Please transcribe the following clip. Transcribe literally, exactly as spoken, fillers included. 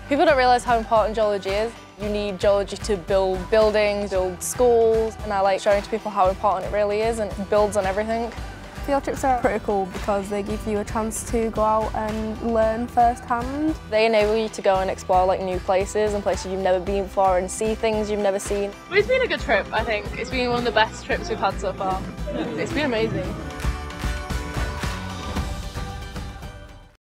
People don't realise how important geology is. You need geology to build buildings, build schools, and I like showing to people how important it really is, and it builds on everything. Field trips are pretty cool because they give you a chance to go out and learn firsthand. They enable you to go and explore like new places and places you've never been before and see things you've never seen. It's been a good trip, I think. It's been one of the best trips we've had so far. It's been amazing.